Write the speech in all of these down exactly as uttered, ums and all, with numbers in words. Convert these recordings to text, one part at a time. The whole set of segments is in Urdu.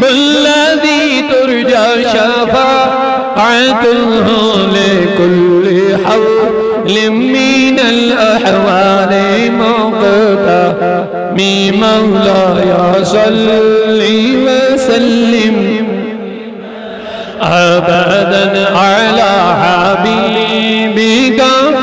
الذي ترجى شفاعته لكل حول من الأحوال مقتمي مولاي صل وسلم أبدا على حبيبك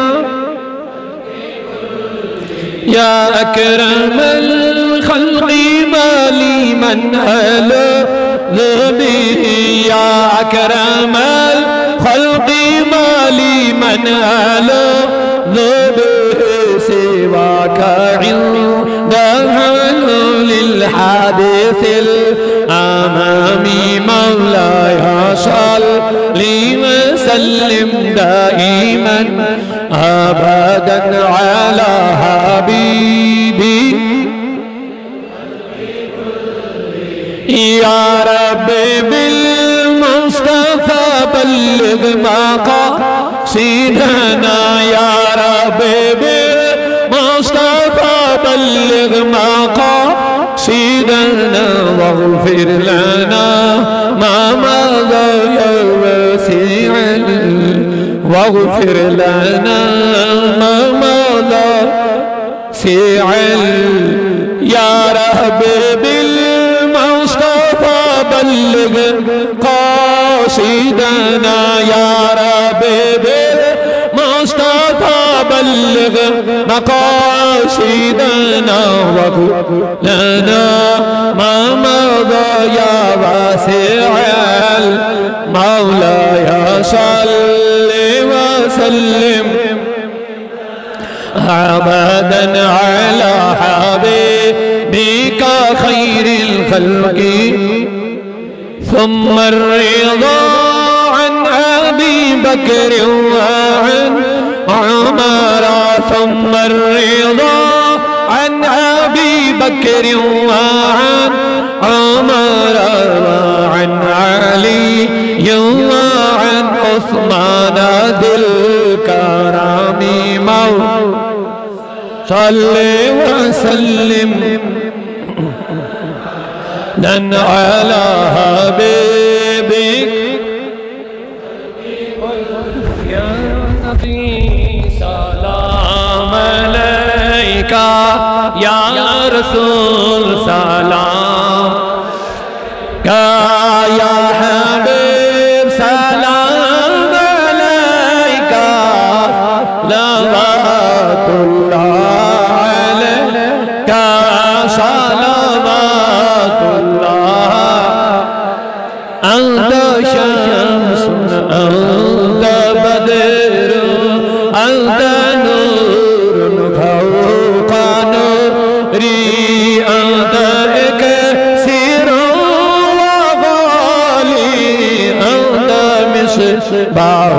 يا أكرم الخلق ما لي من ألذ به يا أكرم الخلق ما لي من ألذ به سواك عند حلول الحادث الأمامي مولاي صل وسلم دائما أبدا على حبيبي يا رب بالمصطفى بلغ مقاصدنا يا رب بالمصطفى بلغ مقاصدنا واغفر لنا ما مضى يا واسع واغفر لنا ما مضى سع يا رب بالمصطفى بلغ قاصدنا يا رب بالمصطفى بلغ مقاصدنا واغفر لنا ما مضى يا واسع مولاي صل وسلم أبدا على حبيبك خير الخلق ثم الرضا عن أبي بكر وعن عمر ثم الرضا عن أبي بكر وعن عمر وعن علي وعن عثمان ذي الكرم موت صل وسلم لن على حبيبك يا نبي سلام عليك يا رسول سلام يا حبيب سلام عليك صلوات الله عليك صلوات الله أنت شمس أنت بدر أنت نور فوق نوري أنت إكسير وغالي أنت مصباح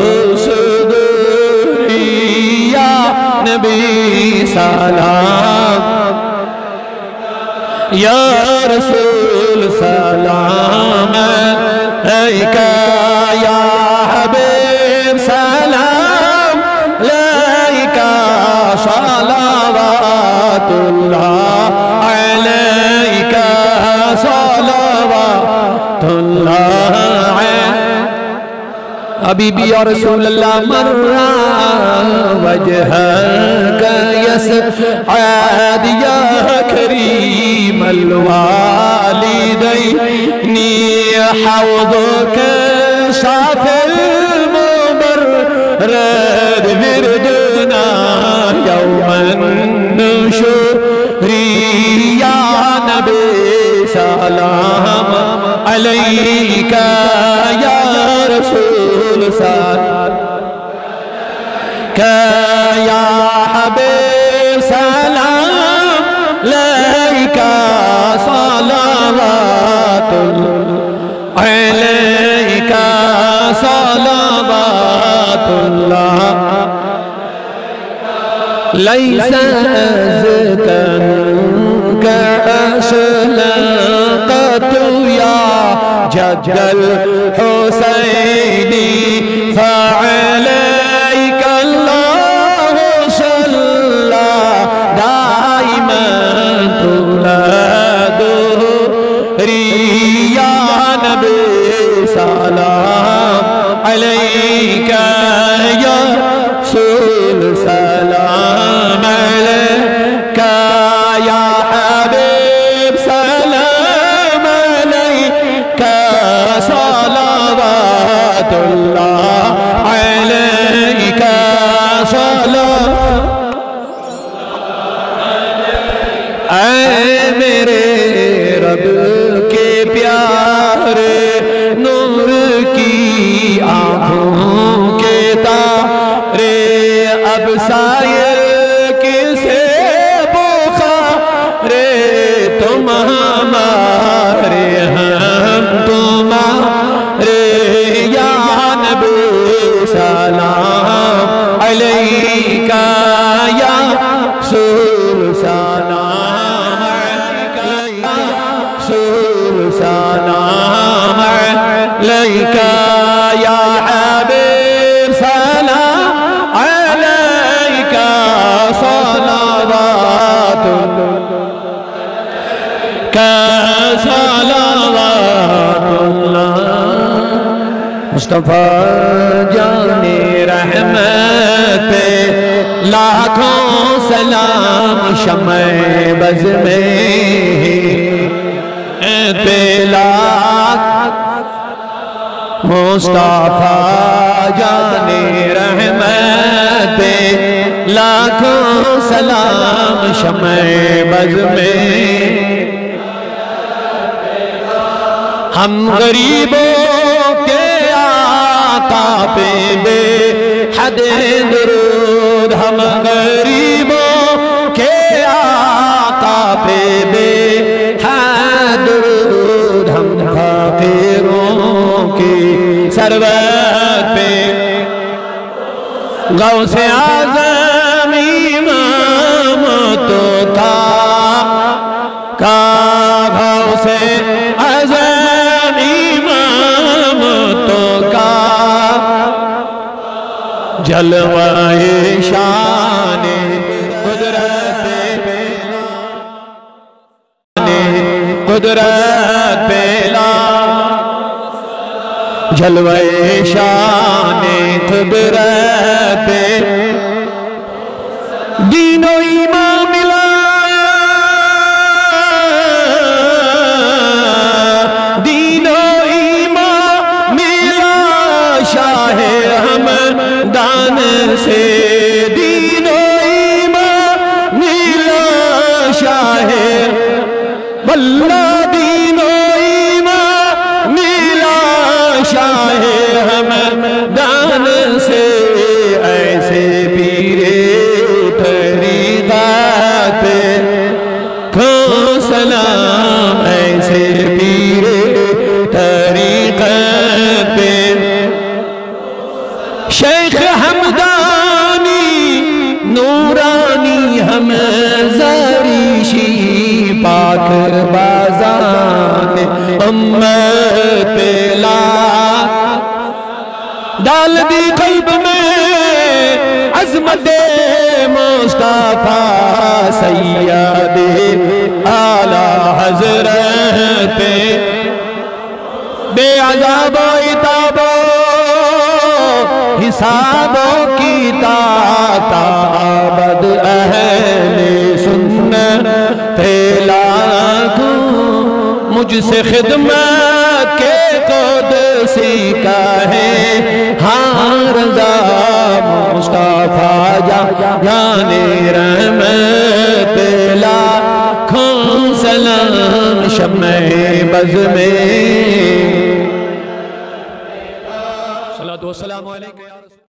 صدوري يا نبي سلام يا رسول سلام عليك يا حبيب سلام عليك صلوات الله عليك صلوات الله حبيبي يا رسول الله مر وجهك يسعد يا كريم الوالدين حوضك شاف المبرد بردنا يوم النشور يا نبي سلام عليك يا رسول سلام يا حبيب سلام عليك صلوات عليك صلوات الله ليس أزكى منك أشلقت يا جد الحسين فعليك الله صلى دائما طول دهري یا نبی سلام علیکہ یا رسول سلام علیکہ یا حبیب سلام علیکہ صلوات اللہ علیکہ صلوات اے میرے رب کے پیارے نور کی آنکھوں کے تارے اب سائر کسے بخارے تم ہمارے ہم تمہارے یا نبی سلام علیکہ یا رسول سلام علیکہ یا رسول سلام علیکہ یا حبیب سلام علیکہ صلوات صلوات اللہ مصطفیٰ جان رحمت پہ لاکھوں سلام شمع بز میں پہ لاکھ مصطفیٰ جان رحمت پہ لاکھوں سلام شمع بز میں ہم غریبوں کے آقا پہ بے حد درود ہم غریبوں کے آقا پہ بے حد درود ہم فقیروں کی سرورت پہ غوث اعظم امام تو کا کا غوث اعظم امام تو کا جلوہ شان قدرت قدرت پہلا جلوہ شان قدرت دین و ایمان ملا دین و ایمان ملا شاہ ہمدان سے دین و ایمان ملا شاہ واللہ دین و ایمان ملا شاہ ہمدان سے ایسے پیرے طریقات کو سلام ایسے پیرے طریقات شیخ حمدانی نورانی ہم زریشی پاک بازان امت پلا ڈال دی قلب میں عظمت مصطفیٰ سید اعلی حضرت بے عذاب و عتاب و حساب و کتاب عبد اہل سنت لاکھوں مجھ سے خدمت کے قدسی کا ہے ہاں رضا مصطفیٰ جان رحمت لاکھوں سلام شمع بز میں صلوات و سلام علیکہ یا رسول